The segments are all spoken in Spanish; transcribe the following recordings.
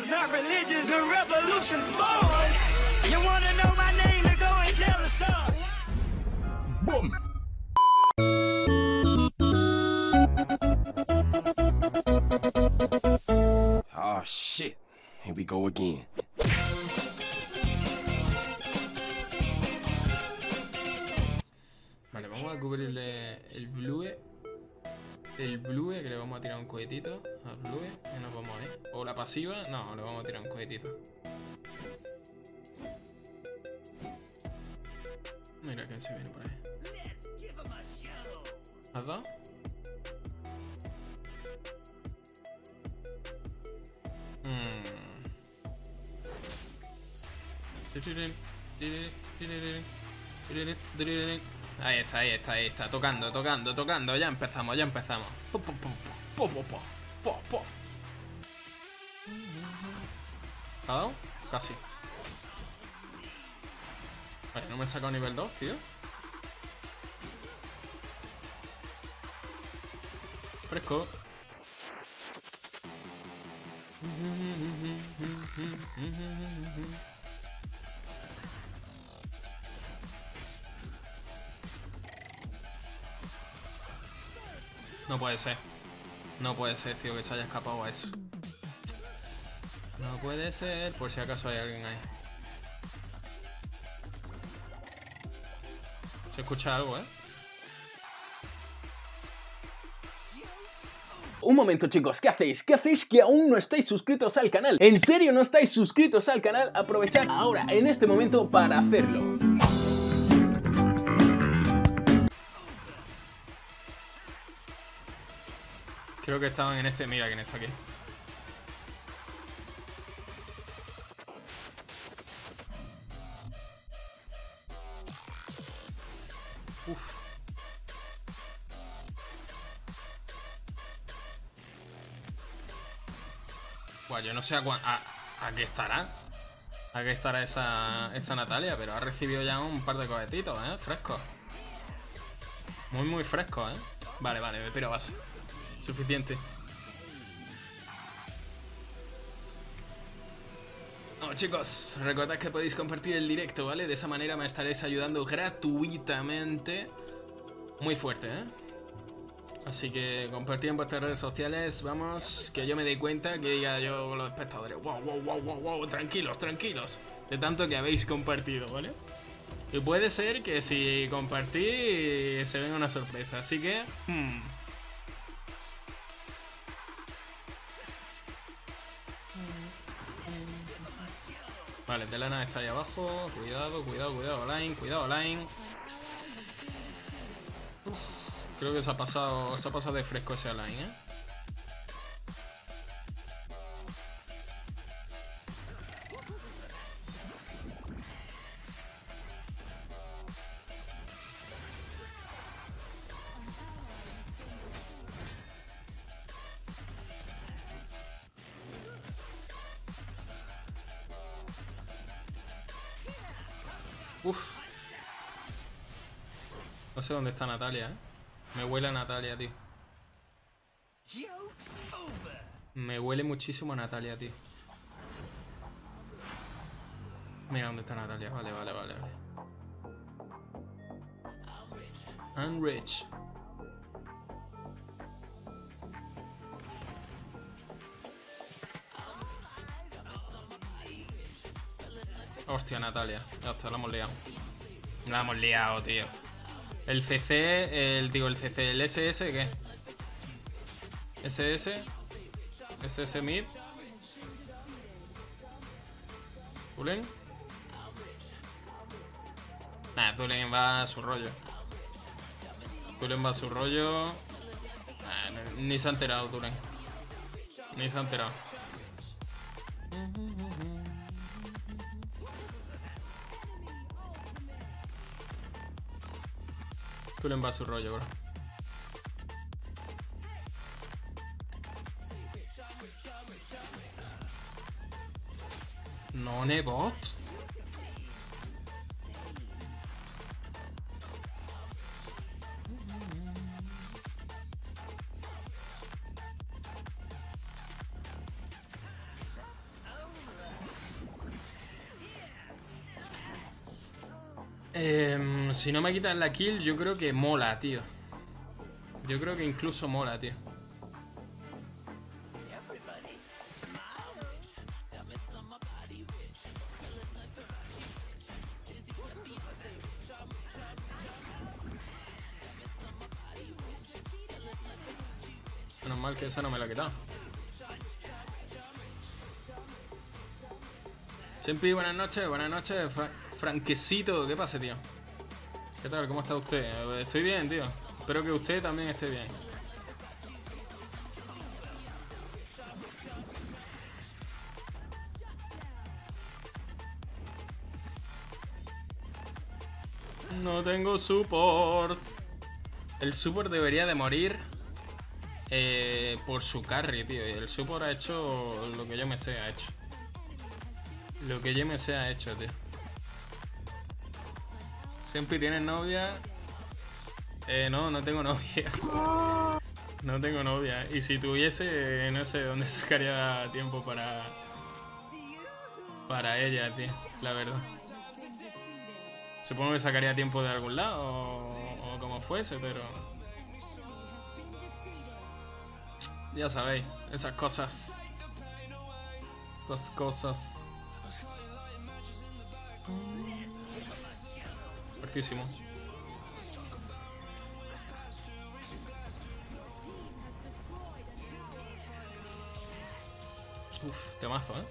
It's not religious, the revolution's born. You wanna know my name, then go and tell the sun. Boom. Oh shit. Here we go again. Vale, vamos a cubrirle el blue. El blue, que le vamos a tirar un cohetito al blue y nos vamos a ir. O la pasiva, no, le vamos a tirar un cohetito. Mira quién se viene por ahí. ¿Has dado? Ahí está, tocando, ya empezamos. ¿Ha dado? Casi. Vale, no me he sacado nivel 2, tío. Fresco. No puede ser. No puede ser, tío, que se haya escapado a eso. No puede ser, por si acaso hay alguien ahí. Se escucha algo, ¿eh? Un momento, chicos, ¿qué hacéis? ¿Qué hacéis que aún no estáis suscritos al canal? ¿En serio no estáis suscritos al canal? Aprovechad ahora, en este momento, para hacerlo. Creo que estaban en este. Mira quién está aquí. Uf. Buah, yo no sé a qué estará. A qué estará esa Natalia, pero ha recibido ya un par de cohetitos, frescos. Muy frescos, Vale, me piro base. Suficiente. Oh, chicos, recordad que podéis compartir el directo, ¿vale? De esa manera me estaréis ayudando gratuitamente. Muy fuerte, Así que compartid en vuestras redes sociales. Vamos, que yo me dé cuenta, que diga yo con los espectadores: wow, tranquilos. De tanto que habéis compartido, ¿vale? Y puede ser que si compartís se venga una sorpresa. Así que... Vale, Delana está ahí abajo. Cuidado, line. Creo que se ha pasado de fresco ese line, Uf. No sé dónde está Natalia, Me huele a Natalia, tío. Me huele muchísimo a Natalia, tío. Mira dónde está Natalia. Vale. I'm rich. Hostia, Natalia. Hostia, la hemos liado. La hemos liado, tío. El CC, el SS, ¿qué? SS mid. ¿Tulen? Nah, Tulen va a su rollo. Nah, ni se ha enterado, Tulen. Ni se ha enterado. Tulen va a su rollo, bro. ¿No bot? Si no me quitan la kill, yo creo que mola, tío. Yo creo que incluso mola, tío. Menos mal que esa no me la ha quitado. Chempi, buenas noches, Franquecito, ¿qué pasa, tío? ¿Qué tal? ¿Cómo está usted? Estoy bien, tío. Espero que usted también esté bien. No tengo support. El support debería de morir por su carry, tío. Y el support ha hecho lo que yo me sé, ha hecho. Lo que yo me sé ha hecho, tío. Siempre tienes novia. No, no tengo novia. No tengo novia. Y si tuviese, no sé dónde sacaría tiempo para ella, tío. La verdad. Supongo que sacaría tiempo de algún lado o como fuese, pero... Ya sabéis, esas cosas. Esas cosas. Fuertísimo. Uf, temazo, ¿eh?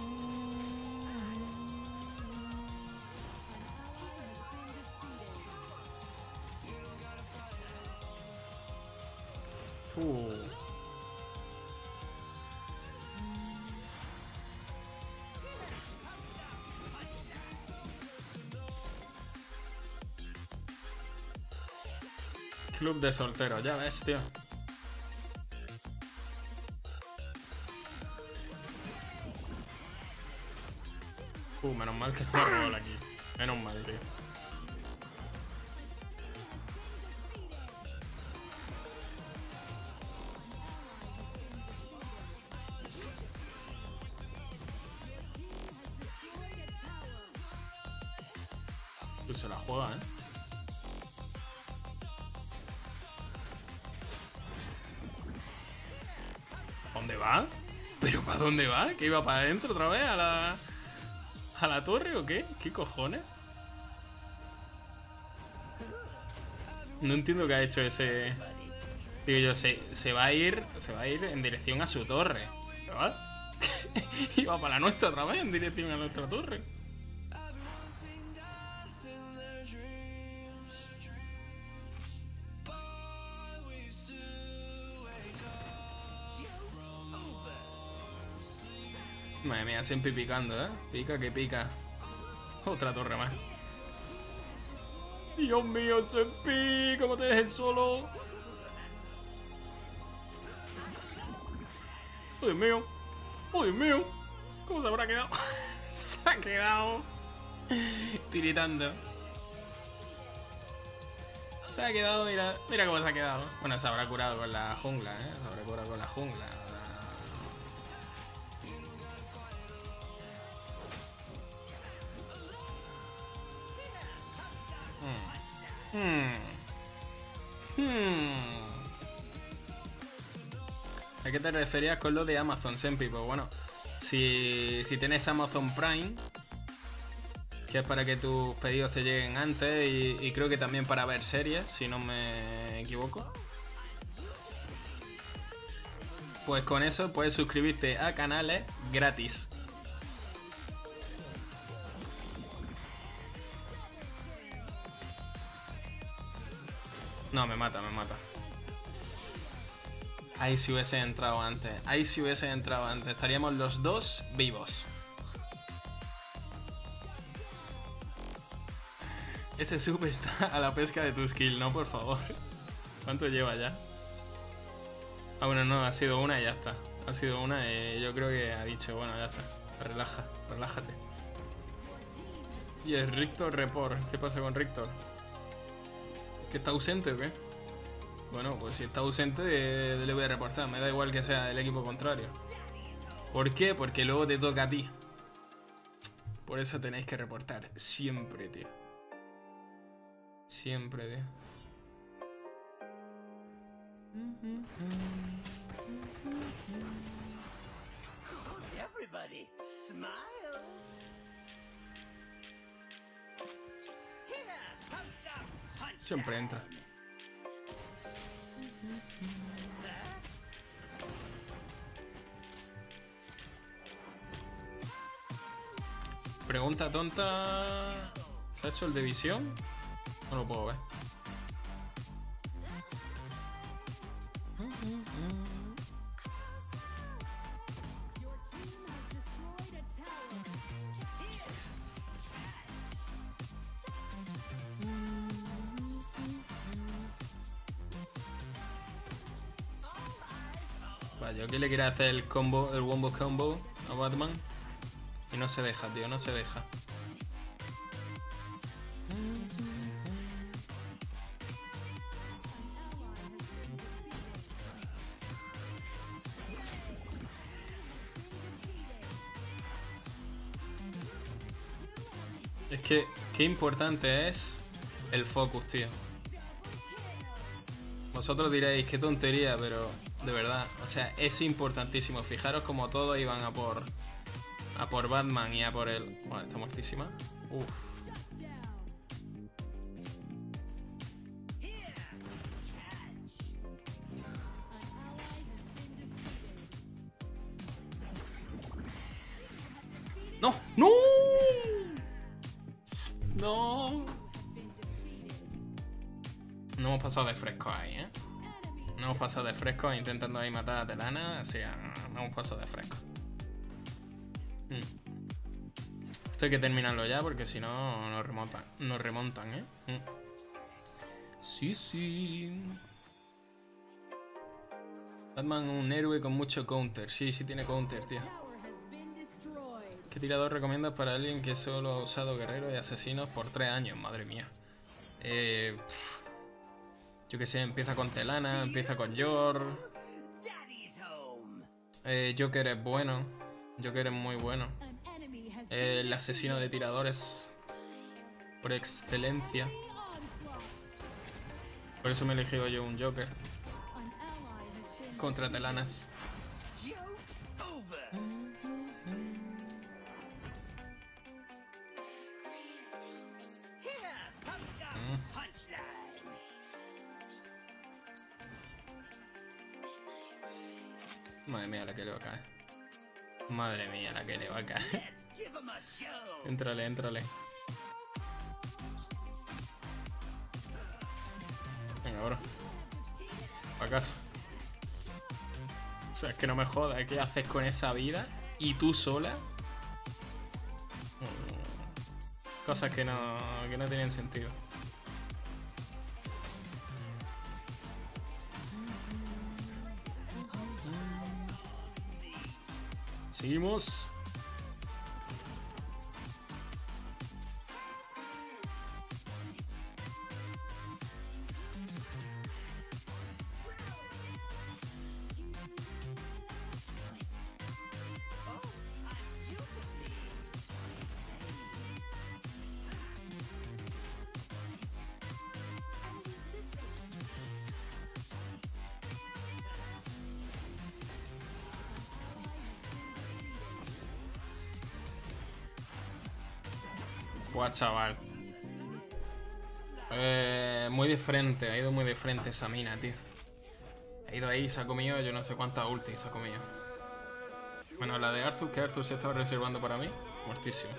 Club de solteros, ya ves, tío. Menos mal que no hay gol aquí. Menos mal, tío. Pues se la juega, ¿eh? ¿Dónde va? ¿Pero para dónde va? ¿Que iba para adentro otra vez a la torre o qué? ¿Qué cojones? No entiendo qué ha hecho ese... Digo yo, se va a ir en dirección a su torre. ¿Verdad? Iba para la nuestra otra vez en dirección a nuestra torre. Madre mía, siempre picando, ¿eh? Pica que pica. Otra torre más. Dios mío, Sempi, ¿cómo te dejes solo? Oh, Dios mío. Oh, Dios mío. ¿Cómo se habrá quedado? Se ha quedado tiritando. Se ha quedado, mira cómo se ha quedado. Bueno, se habrá curado con la jungla, ¿eh? Se habrá curado con la jungla. ¿A qué te referías con lo de Amazon, Sempi? Pues bueno, si tienes Amazon Prime, que es para que tus pedidos te lleguen antes y creo que también para ver series, si no me equivoco, pues con eso puedes suscribirte a canales gratis. No, me mata. Ahí si hubiese entrado antes. Estaríamos los dos vivos. Ese sub está a la pesca de tu skill, no, por favor. ¿Cuánto lleva ya? Ah, bueno, no, ha sido una y ya está. Ha sido una y yo creo que ha dicho, bueno, ya está. Relájate. Y es Rictor Report. ¿Qué pasa con Rictor? ¿Que está ausente o qué? Bueno, pues si está ausente le voy a reportar. Me da igual que sea el equipo contrario. ¿Por qué? Porque luego te toca a ti. Por eso tenéis que reportar siempre, tío. Siempre, tío. Everybody, smile. Here comes the punch. Siempre entra. Pregunta tonta. ¿Se ha hecho el de visión? No lo puedo ver. Vaya, yo que le quiere hacer el combo, el wombo combo a Batman. Y no se deja, tío, no se deja. Es que, qué importante es el focus, tío. Vosotros diréis, qué tontería, pero de verdad, o sea, es importantísimo. Fijaros como todos iban a por Batman y a por él. Bueno, está muertísima. Uf. ¡No! ¡No! ¡No! No hemos pasado de fresco ahí, ¿eh? No hemos pasado de fresco intentando ahí matar a Telana. Así, no hemos pasado de fresco. Esto hay que terminarlo ya porque si no nos remontan, ¿eh? Sí, sí. Batman, un héroe con mucho counter. Sí, sí tiene counter, tío. ¿Qué tirador recomiendas para alguien que solo ha usado guerreros y asesinos por 3 años? Madre mía. Yo que sé, empieza con Telana, empieza con Yor. Joker es bueno. Joker es muy bueno. El asesino de tiradores por excelencia. Por eso me he elegido yo un Joker contra Telanas. Madre mía la que le va a caer. Madre mía la que le va a caer. Éntrale, éntrale. Venga, bro. Pa' casa. O sea, es que no me jodas. ¿Qué haces con esa vida? ¿Y tú sola? Cosas que no tienen sentido. Seguimos. Buah, chaval. Muy de frente, ha ido muy de frente esa mina, tío. Ha ido ahí, se ha comido yo no sé cuántas ultis se ha comido. Bueno, la de Arthur, que Arthur se estaba reservando para mí. Muertísimo.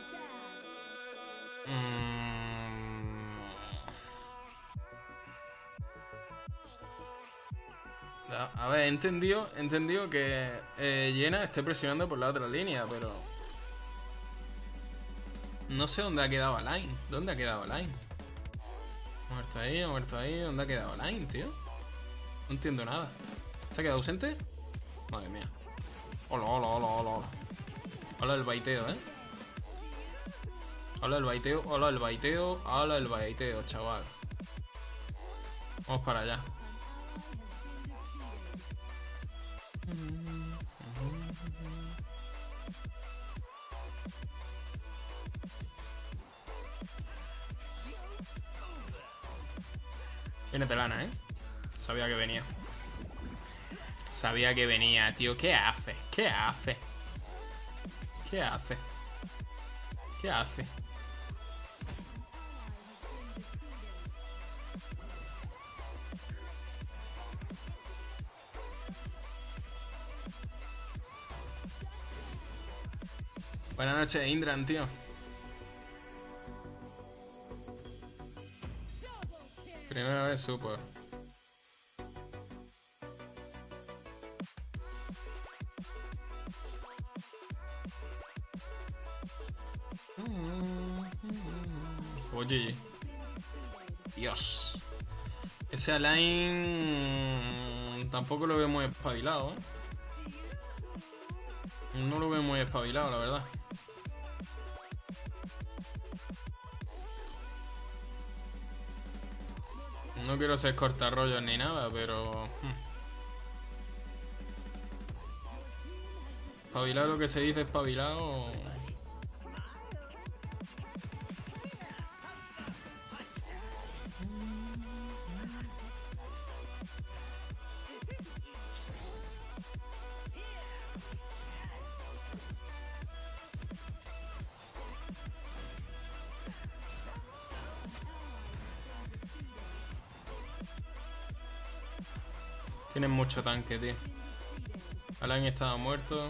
A ver, he entendido que Yena esté presionando por la otra línea, pero... No sé dónde ha quedado Alain. ¿Dónde ha quedado Alain? Muerto ahí, muerto ahí. ¿Dónde ha quedado Alain, tío? No entiendo nada. ¿Se ha quedado ausente? Madre mía. Hola, hola, hola, hola, hola. Hola el baiteo, ¿eh? Hola el baiteo, hola el baiteo, hola el baiteo, chaval. Vamos para allá. Viene Telana, ¿eh? Sabía que venía. Sabía que venía, tío. ¿Qué hace? ¿Qué hace? ¿Qué hace? ¿Qué hace? Buenas noches, Indran, tío. Primera vez super. Oye. Dios. Ese Alain tampoco lo veo muy espabilado, ¿eh? No lo veo muy espabilado, la verdad. No quiero ser cortarrollos ni nada, pero... Espabilado, lo que se dice espabilado... Tienen mucho tanque, tío. Alain estaba muerto.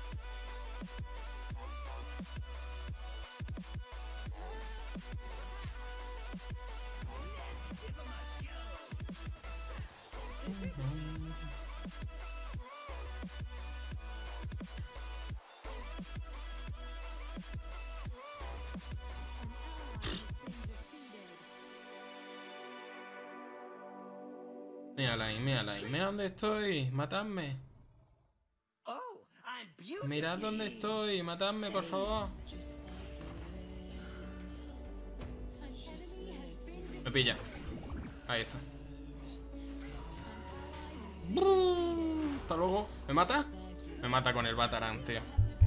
Mira Alain, mira Alain. Mira dónde estoy. Matadme. Mirad dónde estoy. Matadme, por favor. Me pilla. Ahí está. Hasta luego. ¿Me mata? Me mata con el Batarang, tío.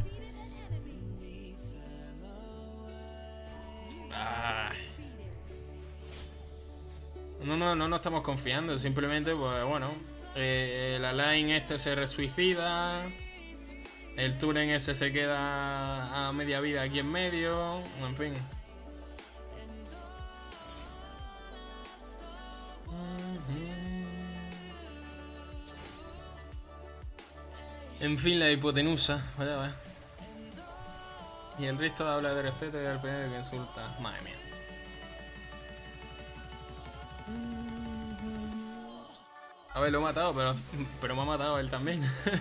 No estamos confiando. Simplemente, pues bueno. El Alain este se resuicida. El Turen ese se queda a media vida aquí en medio. En fin. En fin, la hipotenusa. Vaya. Y el resto habla de respeto y al primero que insulta. Madre mía. A ver, lo he matado, pero me ha matado él también.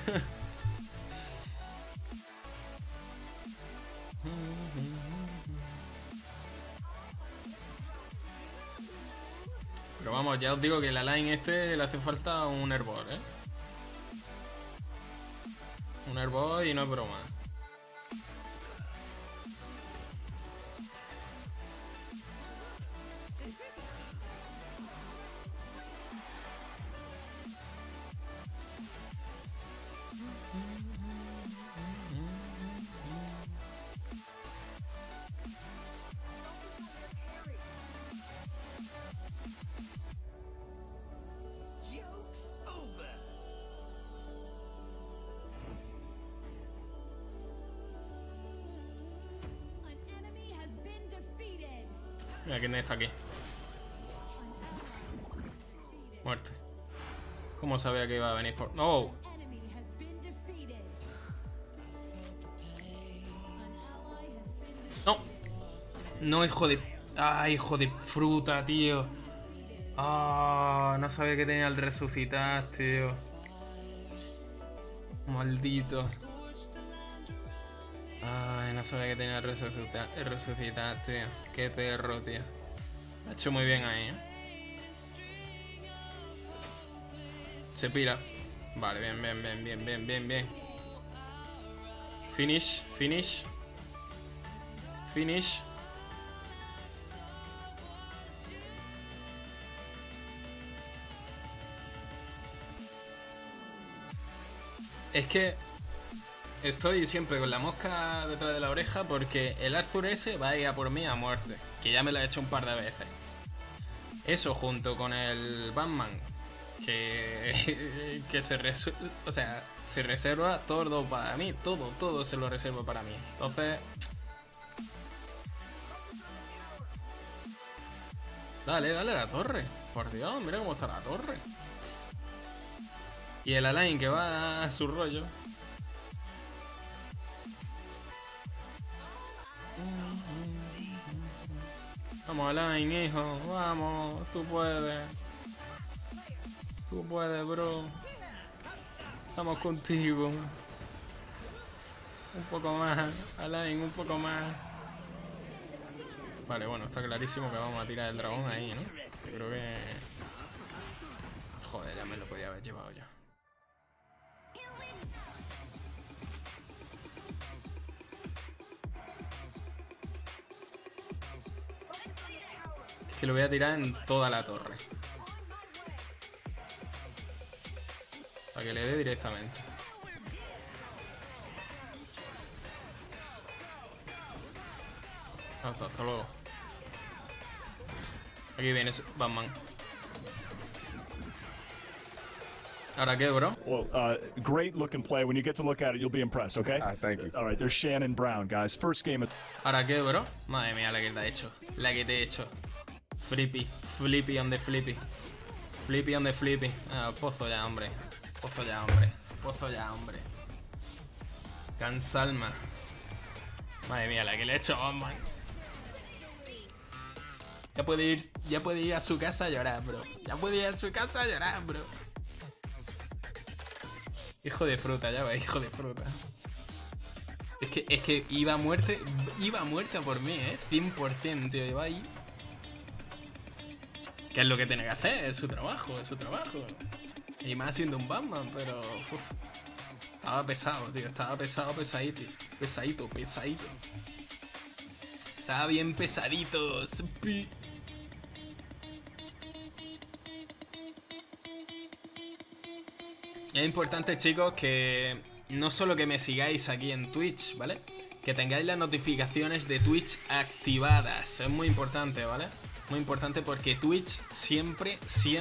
Pero vamos, ya os digo que la line este le hace falta un Hervor, ¿eh? Un Hervor y no es broma. Mira quién está aquí. Muerte. ¿Cómo sabía que iba a venir por...? ¡No! ¡No! No, hijo de... ¡Ah, hijo de fruta, tío! ¡Ah! No sabía que tenía el resucitar, tío. Maldito. Ay, no sabía que tenía el resucitar, tío. Qué perro, tío. Lo ha hecho muy bien ahí, ¿eh? Se pira. Vale, bien. Finish. Es que estoy siempre con la mosca detrás de la oreja porque el Arthur ese va a ir a por mí a muerte. Que ya me lo he hecho un par de veces. Eso junto con el Batman, que se reserva todo para mí, todo se lo reserva para mí. Entonces, dale a la torre. Por Dios, mira cómo está la torre. Y el Alain que va a su rollo. Vamos, Alain, hijo, vamos, tú puedes. Tú puedes, bro. Estamos contigo. Un poco más, Alain, un poco más. Vale, bueno, está clarísimo que vamos a tirar el dragón ahí, ¿no? Yo creo que... Joder, ya me lo podía haber llevado yo. Es que lo voy a tirar en toda la torre. Para que le dé directamente. Hasta luego. Aquí viene Batman. ¿Ahora qué, bro? Well, great looking play. When you get to look at it, you'll be impressed, okay? Thank you. All right, there's Shannon Brown, guys. First game of... ¿Ahora qué, bro? Madre mía, la que te he hecho. La que te he hecho. Flippy on the flippy. Flippy on the flippy. Ah, pozo ya, hombre. Pozo ya, hombre. Pozo ya, hombre. Cansalma. Madre mía, la que le he hecho a Batman. Ya puede ir a su casa a llorar, bro. Ya puede ir a su casa a llorar, bro. Hijo de fruta, ya ves, hijo de fruta. Es que iba a muerte por mí, 100%, tío. Iba ahí. ¿Qué es lo que tiene que hacer? Es su trabajo, es su trabajo. Y más siendo un Batman, pero... Uf, estaba pesado, tío. Estaba pesadito. Pesadito. Estaba bien pesadito. Es importante, chicos, que no solo que me sigáis aquí en Twitch, ¿vale? Que tengáis las notificaciones de Twitch activadas. Es muy importante, ¿vale? Muy importante porque Twitch siempre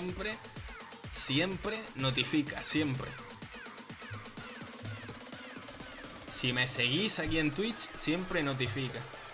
notifica, siempre. Si me seguís aquí en Twitch, siempre notifica.